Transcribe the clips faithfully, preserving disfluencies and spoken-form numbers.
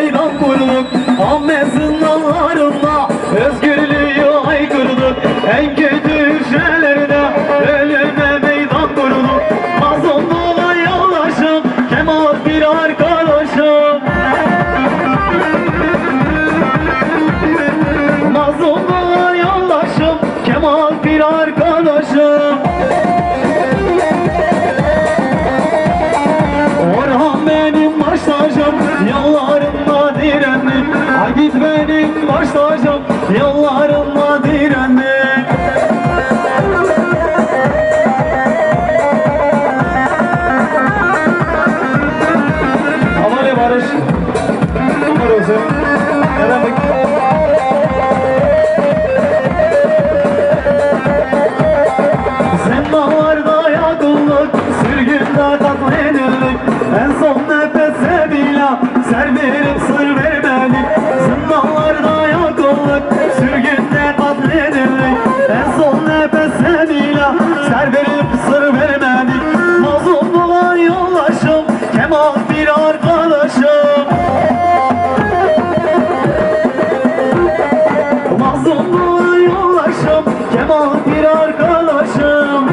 meydan kurduk. Ahmet zindanlarında özgürlüğü aykırdık. En kötü hücrelerine ölüme meydan kurduk. Mazlumluğa yollaşıp Kemal bir arkadaşım. Mazlumluğa yollaşıp Kemal bir arkadaşım. Orhan benim baş tacım, yollarımda direndim. Agit benim baş tacım, yollarımda direndim. Havale Barış, Umar Özüm, Eren Zindanlarda yakıldık, sürgünde katledildik. En son nefese bile ser verip sır vermedik. Zindanlarda yakıldık, sürgünde katledildik. En son nefese bile ser verip sır vermedik. Mazlumluğa yollaşım Kemal bir arkadaşım. Mazlumluğa yollaşım Kemal bir arkadaşım.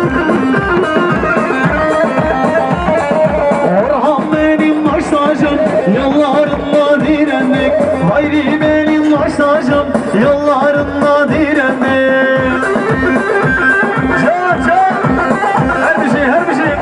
Orhan benim baş tacım, yollarımda direndik. Hayri benim baş tacım, yollarımda direndik. Can can, her bir şey her bir şey.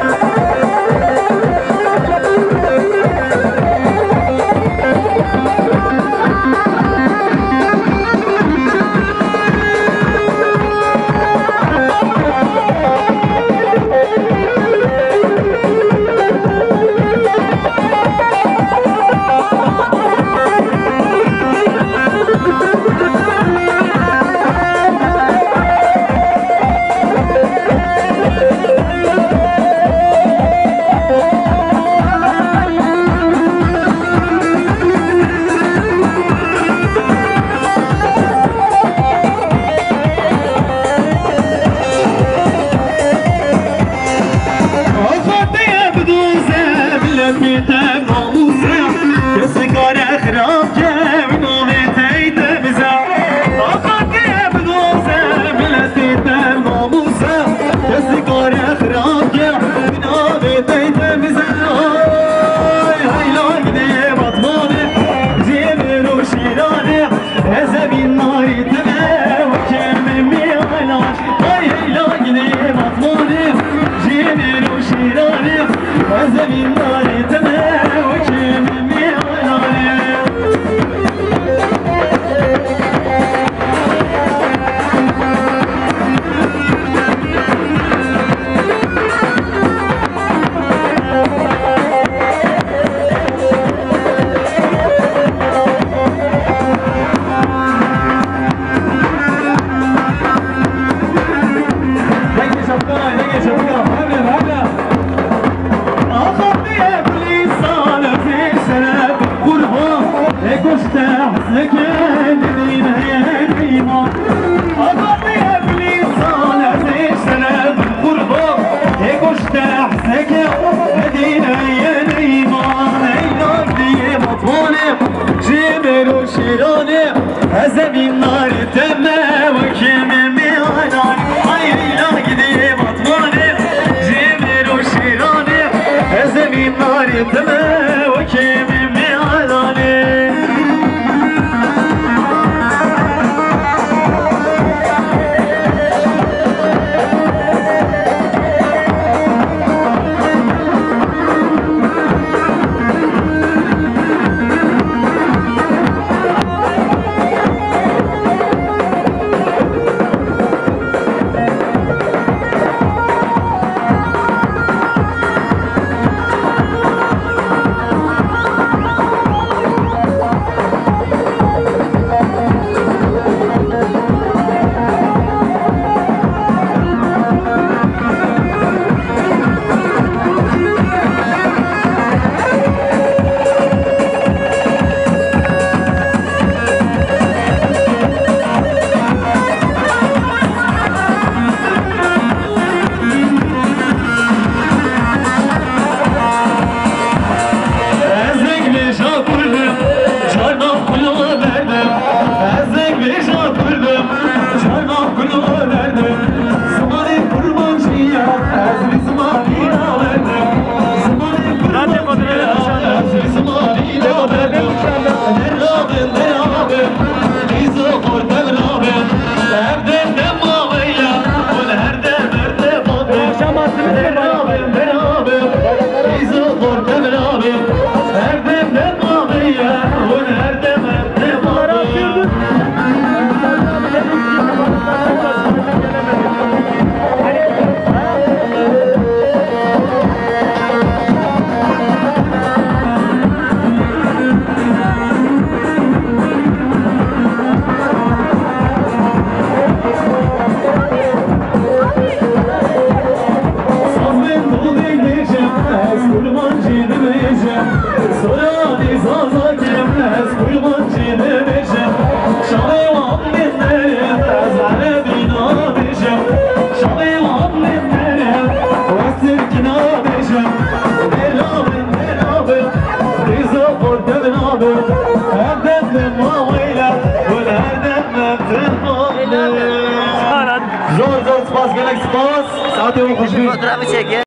bas. Hadi o kuşu. Fotoğrafı çek ya.